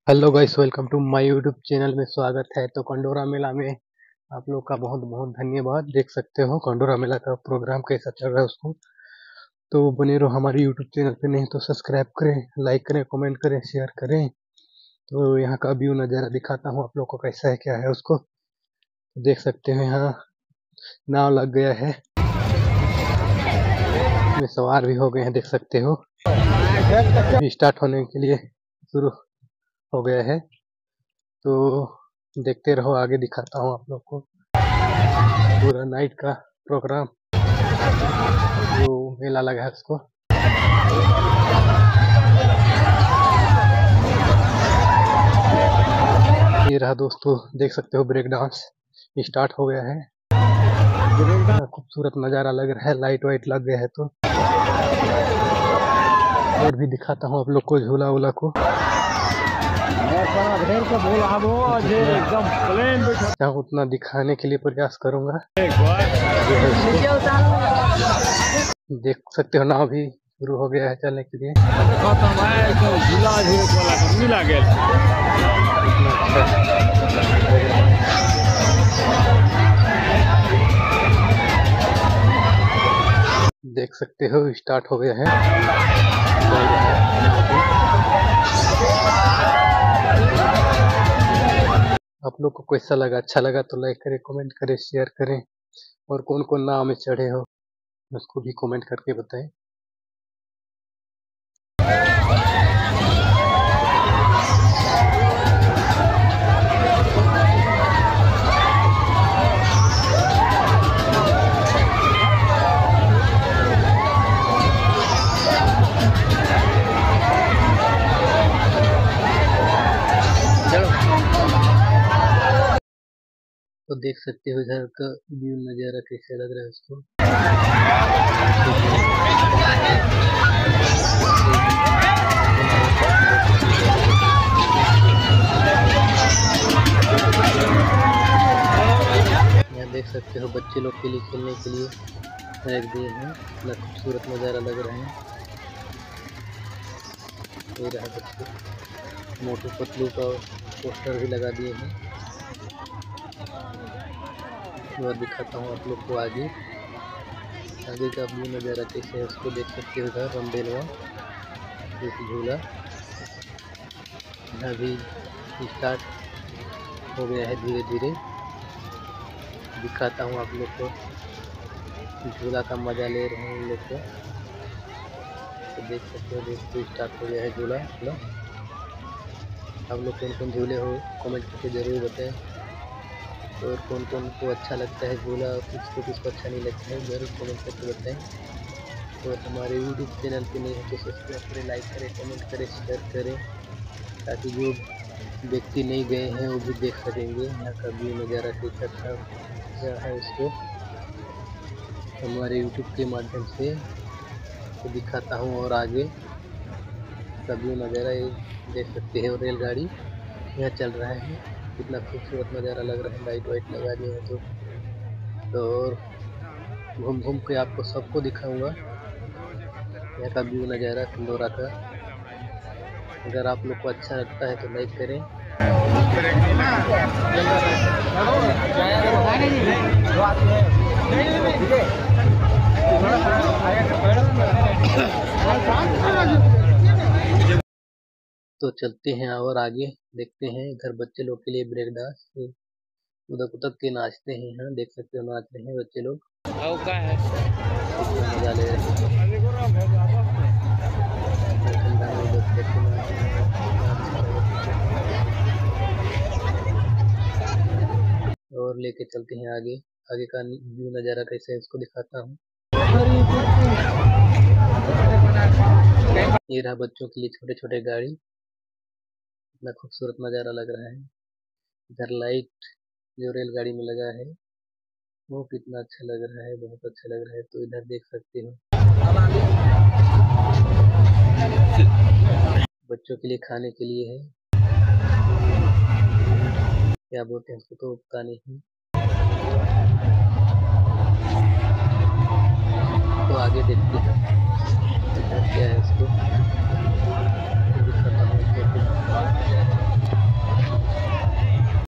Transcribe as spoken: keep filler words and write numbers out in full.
Hello guys, welcome to my YouTube channel में स्वागत है। तो कंडोरा मेला में आप लोग का बहुत बहुत धन्यवाद। देख सकते हो कंडोरा मेला का प्रोग्राम कैसा चल रहा है उसको। तो बने रहो हमारे यूट्यूब चैनल पे, नहीं तो सब्सक्राइब करें, लाइक करें, कमेंट करें, शेयर करें। तो यहाँ का व्यू नज़ारा दिखाता हूँ आप लोग को, कैसा है क्या है उसको। देख सकते हो यहाँ नाव लग गया है, इसमें सवार भी हो गए हैं, देख सकते हो। अभी स्टार्ट होने के लिए शुरू हो गया है, तो देखते रहो, आगे दिखाता हूँ आप लोग को पूरा नाइट का प्रोग्राम जो मेला लगा है उसको। ये रहा दोस्तों, देख सकते हो ब्रेक डांस स्टार्ट हो गया है। खूबसूरत नज़ारा लग रहा है, लाइट वाइट लग गया है। तो और भी दिखाता हूँ आप लोग को झूला वूला को। एकदम उतना दिखाने के लिए प्रयास करूंगा। देख सकते हो नाव भी शुरू हो गया है चलने के लिए। देख सकते हो स्टार्ट हो गया है। आप लोग को कैसा लगा? अच्छा लगा तो लाइक करें, कमेंट करें, शेयर करें। और कौन कौन नाव में चढ़े हो उसको भी कमेंट करके बताएं। तो देख सकते हो इधर का व्यू नज़ारा कैसे लग रहा है उसको। यहाँ देख सकते हो बच्चे लोग के लिए खेलने के लिए रख दिए हैं, इतना खूबसूरत नज़ारा लग रहा है। ये रहा बच्चे, मोटू पतलू का पोस्टर भी लगा दिए हैं। और दिखाता हूँ आप लोग को आगे आगे का व्यू नज़ारा कैसे है उसको। देख सकते हो इधर रमबेलवा झूला अभी स्टार्ट हो गया है, धीरे धीरे दिखाता हूँ आप लोग को। झूला का मज़ा ले रहे हैं लोग को, तो देख सकते हो। दोस्तों स्टार्ट हो गया है झूला। आप लोग कौन कौन झूले हो कमेंट करके ज़रूर बताएं। और कौन कौन को अच्छा लगता है झूला, किसको किसको अच्छा नहीं लगता है ज़रूर कमेंट करके बताएं। और हमारे यूट्यूब चैनल पे नहीं है तो सब्सक्राइब करें, लाइक करें, कमेंट करें, शेयर करें, ताकि जो व्यक्ति नहीं गए हैं वो भी देख सकेंगे यहाँ का व्यू नज़ारा कैसा था क्या है उसको। हमारे यूट्यूब के माध्यम से तो दिखाता हूँ। और आगे का व्यू नज़ारा ये देख सकते हैं। रेलगाड़ी यहाँ चल रहा है, कितना खूबसूरत नज़ारा लग रहा है, लाइट वाइट लगा दिए हैं। तो, तो और घूम घूम के आपको सबको दिखाऊंगा यहाँ का व्यू नज़ारा कंडोरा का। अगर आप लोग को अच्छा लगता है तो लाइक करें। तो चलते हैं और आगे देखते हैं। इधर बच्चे लोग के लिए ब्रेक डांस उधक उधक के नाचते हैं। यहाँ देख सकते हो नाच रहे हैं बच्चे लोग, मजा ले रहे हैं। और लेके चलते हैं आगे आगे का व्यू नज़ारा कैसे है उसको दिखाता हूँ। ये रहा बच्चों के लिए छोटे छोटे गाड़ी, इतना खूबसूरत नज़ारा लग रहा है। इधर लाइट जो रेलगाड़ी में लगा है वो कितना अच्छा लग रहा है, बहुत अच्छा लग रहा है। तो इधर देख सकते हो बच्चों के लिए खाने के लिए है, क्या बोलते हैं उसको तो पता नहीं। तो आगे देखते हैं क्या है इसको।